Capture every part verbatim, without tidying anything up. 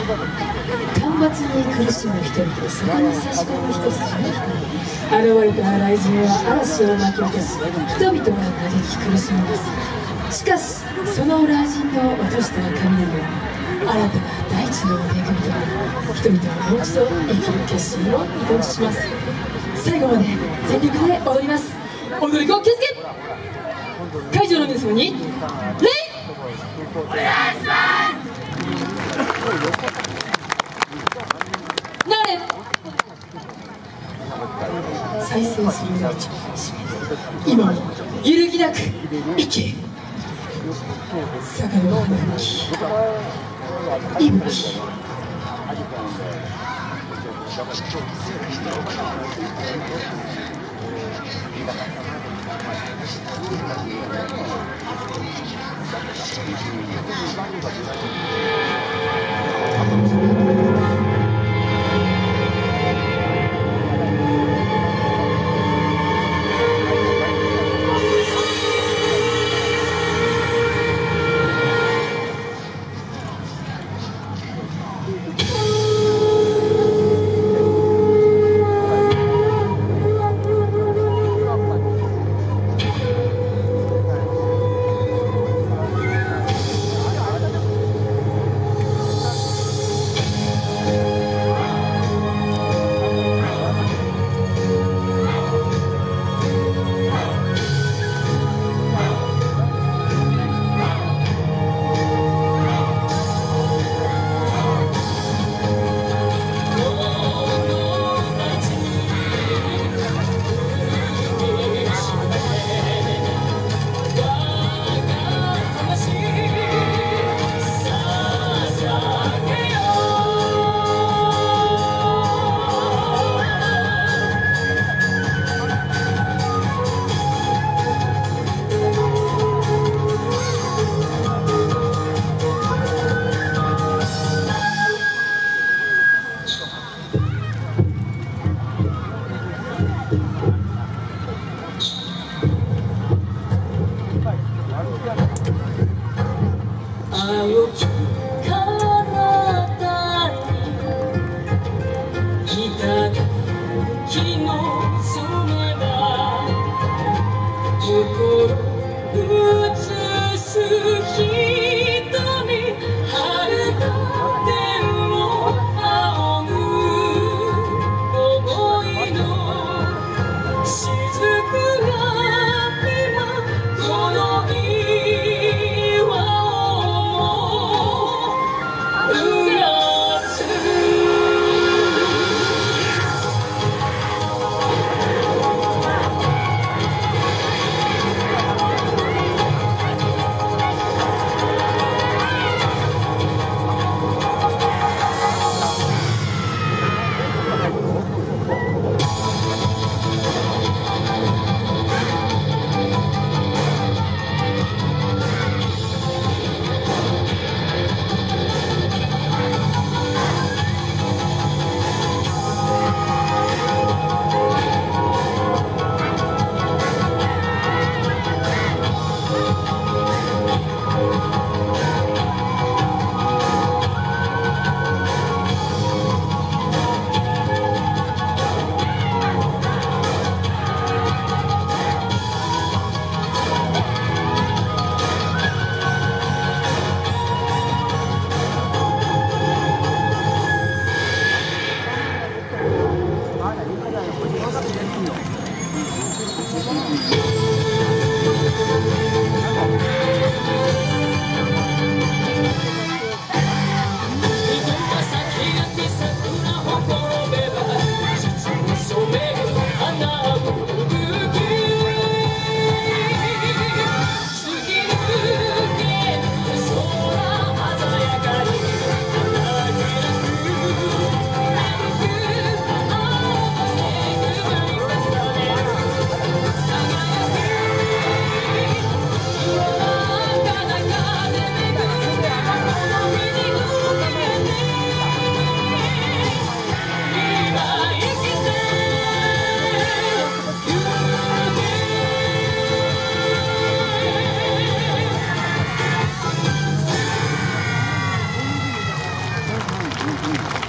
干ばつに苦しむ人々、そこに差し込む一筋の光、現れた雷神は嵐を巻き起こし、人々が嘆き苦しみます。しかしその雷神の落とした雷は新たな大地の恵みとなり、人々はもう一度生きる決心を移動します。最後まで全力で踊ります。踊り子気をつけ、会場の皆様に礼お願いします。流れ再生する命を締め、今も揺るぎなく生き、坂の花吹き息吹、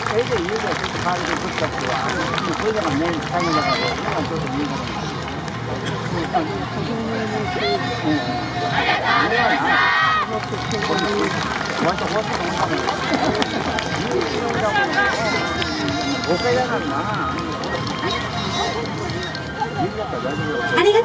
絵で言うとちょっと変わりでぶったっては、これだからね、最後だから、なんかちょっと言うから。ありがとうございました。割と終わったと思ったんだけど。ごかいだからな。ありがとう。